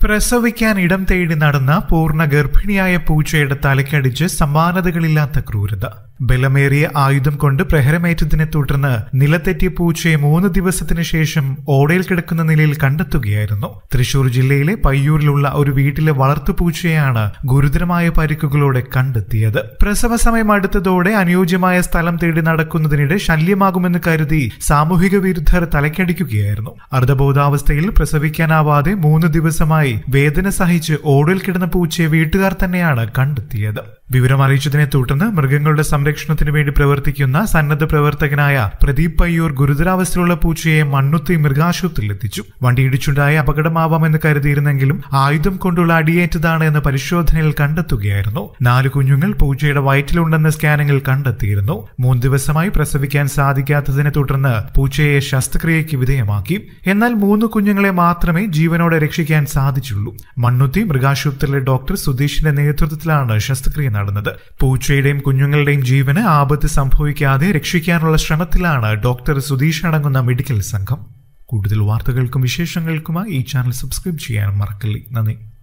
പ്രസവിക്കാൻ ഇടം തേടി നടന്ന പൂർണ്ണ ഗർഭിണിയായ പൂച്ചയുടെ തലക്കടിച്ച് സമാനതകളില്ലാത്ത ക്രൂരത. ബലമേറിയ ആയുധം കൊണ്ട് പ്രഹരമേറ്റതിനെ തുടർന്ന് നിലത്തെറ്റിയ പൂച്ചയെ 3 ദിവസത്തിന് ശേഷം ഓടയിൽ കിടക്കുന്ന നിലയിൽ കണ്ടെത്തുകയായിരുന്നു. തൃശൂർ ജില്ലയിലെ പയ്യൂരിലുള്ള ഒരു വീട്ടിലെ വളർത്തുപൂച്ചയാണ് ഗുരുതരമായ പരിക്കുകളോടെ കണ്ടെത്തിയത്. പ്രസവ സമയം അടുത്തതോടെ അനുയോജ്യമായ സ്ഥലം തേടി നടക്കുന്നതിനിടെ ശല്യമാകുമെന്ന് കരുതി സാമൂഹിക വിരുദ്ധർ തലക്കടിക്കുകയായിരുന്നു. അർദ്ധബോധാവസ്ഥയിൽ പ്രസവിക്കാനാവാതെ 3 ദിവസമായി വേദന സഹിച്ച് ഓടയിൽ കിടന്ന പൂച്ചയെ വീട്ടുകാർ തന്നെയാണ് കണ്ടെത്തിയത്. വിവരം അറിയിച്ചതിനെ തുടർന്ന് മൃഗങ്ങളുടെ സംരക്ഷണത്തിനു വേണ്ടി പ്രവർത്തിക്കുന്ന സന്നദ്ധ പ്രവർത്തകനായ പ്രദീപ് പയ്യൂർ ഗുരുതരാവസ്ഥയിലുള്ള പൂച്ചയെ മണ്ണുത്തി മൃഗാശുപത്രിയിൽ എത്തിച്ചു. വണ്ടിയിടിച്ചുണ്ടായ അപകടമാവാമെന്ന് കരുതിയിരുന്നെങ്കിലും ആയുധം കൊണ്ടുള്ള അടിയേറ്റതാണ് എന്ന് പരിശോധനയിൽ കണ്ടെത്തുകയായിരുന്നു. 4 കുഞ്ഞുങ്ങൾ പൂച്ചയുടെ വയറ്റിലുണ്ടെന്ന് സ്കാനിങ്ങിൽ കണ്ടെത്തിയിരുന്നു. 3 ദിവസമായി പ്രസവിക്കാൻ സാധിക്കാത്തതിനെ തുടർന്ന് പൂച്ചയെ ശസ്ത്രക്രിയയ്ക്ക് വിധേയമാക്കി. എന്നാൽ 3 കുഞ്ഞുങ്ങളെ മാത്രമേ ജീവനോടെ രക്ഷിക്കാൻ സാധിച്ചുള്ളൂ. മണ്ണുത്തി മൃഗാശുപത്രിയിലെ ഡോക്ടർ സുധീഷിന്റെ നേതൃത്വത്തിലാണ് ശസ്ത്രക്രിയ നടന്നത്. പൂച്ചയുടെയും കുഞ്ഞുങ്ങളുടെയും ജീവന് ആപത്ത് സംഭവിക്കാതെ രക്ഷിക്കാനുള്ള ശ്രമത്തിലാണ് ഡോക്ടർ സുധീഷ് അടങ്ങുന്ന മെഡിക്കൽ സംഘം. കൂടുതൽ വാർത്തകൾക്കും വിശേഷങ്ങൾക്കുമായി ഈ ചാനൽ സബ്സ്ക്രൈബ് ചെയ്യാൻ മറക്കല്ലേ. നന്ദി.